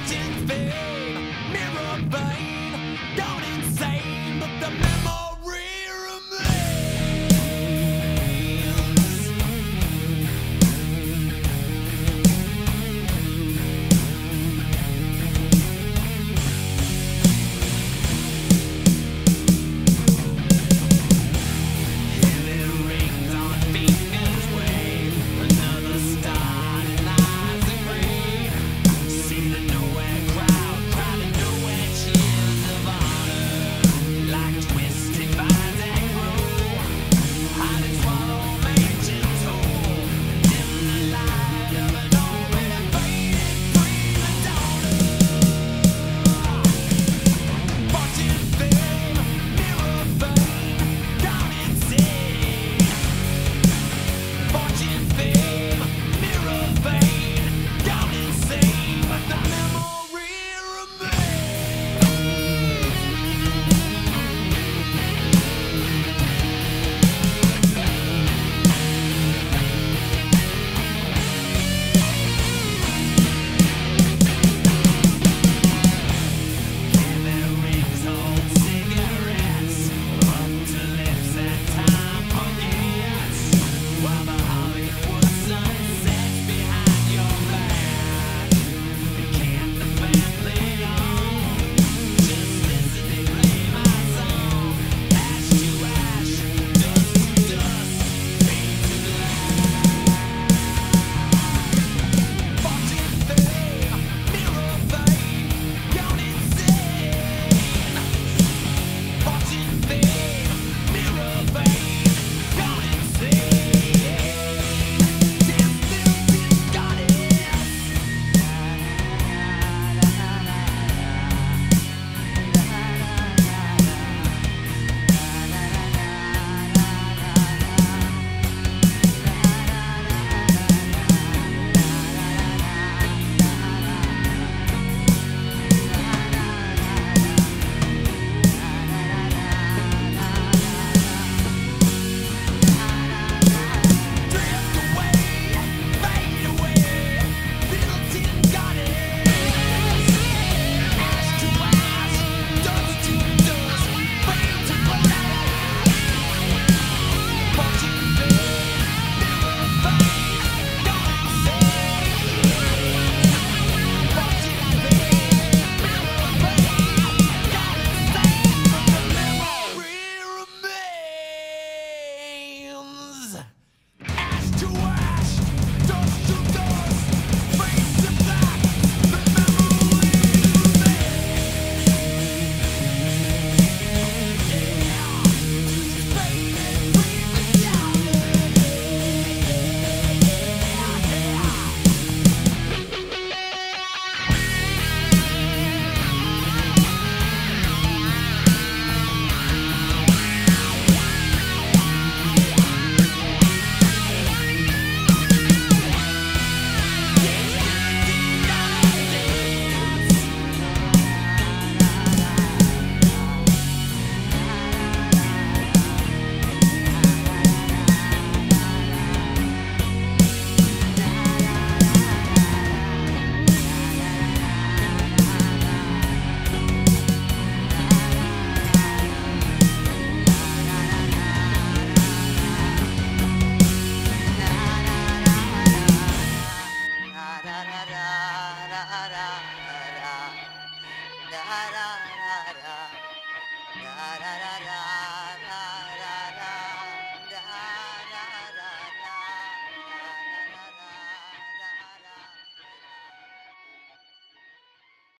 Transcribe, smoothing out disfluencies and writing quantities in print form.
Watching fame, mirror vein, gone insane, but the memory remains. Heavy rings on fingers wave, another star in eyes of green. See the nowhere crowd, crowded nowhere cheers of honor, like twisted vines that grow, hide and swallow mansions whole, dim the light of an already faded prima donna. Watching fame, mirror vein, gone insane. Watching fame, mirror vein, gone insane, but the memory remains. Old cigarettes, up to lips at time forgets, while the Hollywood sun sets behind your back. Can't the family on? Just listen, they play my song. Ash to ash, dust to dust, fade to black. Watching fame, mirror vein, gone insane. Watching fame, mirror vein, gone insane. Damn filthy goddess. Drift away, fade away, little tin goddess. Ash to ash, dust to dust, fade to black. Watching fame, mirror vein, gone insane. Watching fame, mirror vein, gone insane, but the memory remains. Ash to ash, dust to dust, fade to black. The memory remains. Faded prima donna. Da da da da da da da da da